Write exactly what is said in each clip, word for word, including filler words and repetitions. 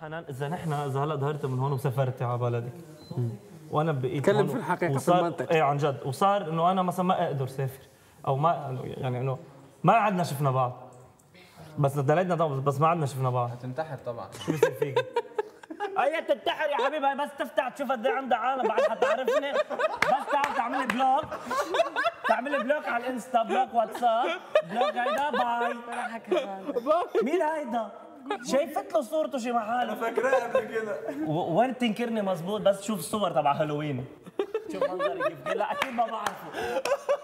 حنان اذا نحن اذا هلا ظهرت من هون وسافرتي على بلدك وانا بقيت تكلم في الحقيقه في المنطق. ايه عن جد، وصار انه انا مثلا ما اقدر اسافر او ما يعني انه ما عدنا شفنا بعض، بس دليتنا طبعا بس ما عدنا شفنا بعض. هتنتحر طبعا. شو بصير فيك؟ هي تنتحر يا حبيبي، هي بس تفتح تشوف قد ايه عندها عالم بعد حتعرفني، بس تعال تعملي بلوك، تعملي بلوك على الانستا، بلوك واتساب، بلوك هيدا باي. مين هيدا؟ شايفت له صورته شي محل. انا فاكراه قبل كده. وين بتنكرني مزبوط، بس شوف الصور تبع هالوين. شوف منظري كيف، لا اكيد ما بعرفه.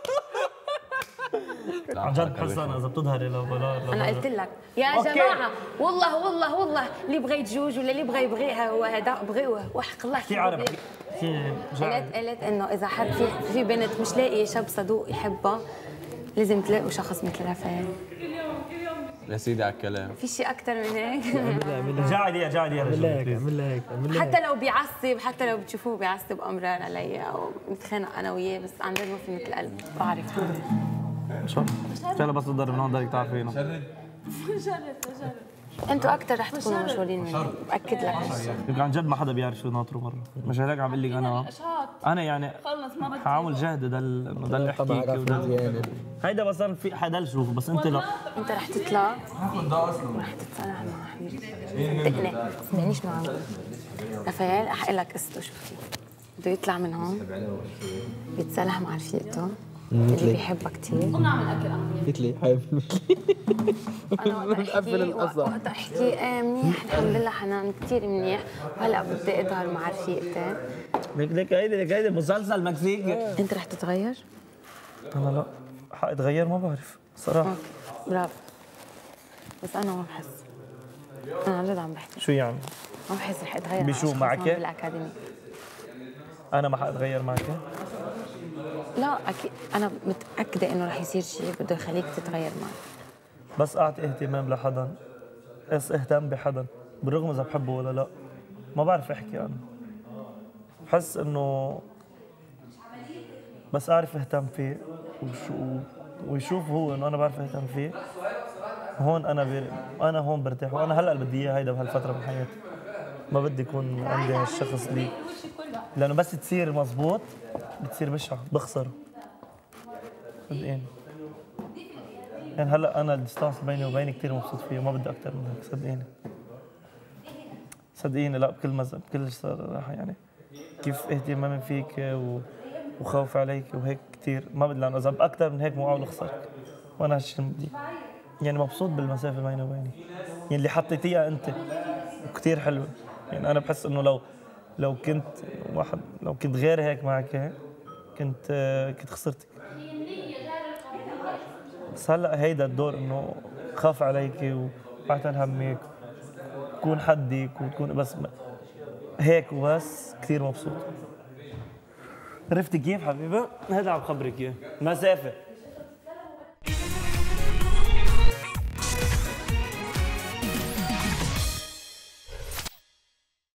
عن جد بحس انا اذا بتظهري لو بلا انا قلت لك يا أوكي. جماعه والله والله والله اللي بغى يتزوج ولا اللي بغى يبغيها هو هذا بغيوه وحق الله في عربي في قلت قلت انه اذا حد في في بنت مش لاقي شاب صدوق يحبها لازم تلاقوا شخص مثل رفاعي. يا سيدي على الكلام. في شيء اكثر من هيك؟ جاعد يا جاعد يا رجل. اعمل لها هيك اعمل لها هيك. حتى لو بيعصب، حتى لو بتشوفوه بيعصب امرار علي او نتخانق انا وياه، بس عن جد ما في مثل قلب بعرف حالي. شو؟ يلا بس تضرب من هون بدك تعرفينه. جرب جرب انتوا اكثر رح تكونوا مشغولين مني، باكد لك. يمكن عن جد ما حدا بيعرف شو ناطره مره، مش هيك عم بقول لك انا انا يعني خلص ما بدي حاعمل جهد ده انه ده اللي احكيك وده هيدا بس انا في حدا شوفه، بس انت لا. انت رح تطلع هاخد ده اصلا. رح تتصالح مع حبيبي. صدقني ما تسمعنيش معه. رفايل احكي لك قصته شو فيه. بده يطلع من هون بيتصالح مع رفيقته اللي بيحبها كثير. ونعمل اكل انا قلت لي حابب انا بقفل القصه وقت احكي ايه منيح الحمد لله حنان كثير منيح، وهلا بدي اظهر مع رفيقتي. ليك ليك هيدي ليك هيدي مسلسل مكسيكي. انت رح تتغير؟ انا لا حاتغير ما بعرف صراحه. اوكي برافو، بس انا ما بحس. انا عن جد عم بحكي. شو يعني؟ ما بحس رح اتغير بشو معك؟ بالاكاديمي. انا ما حاتغير معك؟ لا اكيد انا متاكده انه رح يصير شيء بده يخليك تتغير معي. بس اعطي اهتمام لحدا، بس اهتم بحدا بالرغم اذا بحبه ولا لا. ما بعرف احكي انا، بحس انه بس اعرف اهتم فيه وشو ويشوف هو انه انا بعرف اهتم فيه، هون انا بي... انا هون برتاح. وانا هلا بدي اياه هيدا بهالفتره من حياتي، ما بدي يكون عندي هالشخص لي، لانه بس تصير مزبوط بتصير بشعه بخسره. صدقيني يعني هلا انا الديستانس بيني وبيني كثير مبسوط فيه وما بدي اكثر من هيك. صدقيني صدقيني لا بكل مز... بكل صراحه يعني كيف اهتمامي فيك و... وخوفي عليك وهيك كثير ما بدي، لانه اذا باكثر من هيك مو عاول اخسرك، وانا هالشيء بدي يعني مبسوط بالمسافه بيني وبينك يعني اللي حطيتيها انت وكثير حلوه. يعني انا بحس انه لو لو كنت واحد لو كنت غير هيك معك كنت كنت خسرتك. بس هلا هيدا الدور انه خاف عليك وبعتل همك وكون حدك وتكون بس هيك وبس. كثير مبسوط. عرفتي كيف حبيبه؟ هذا عم خبرك اياه مسافه.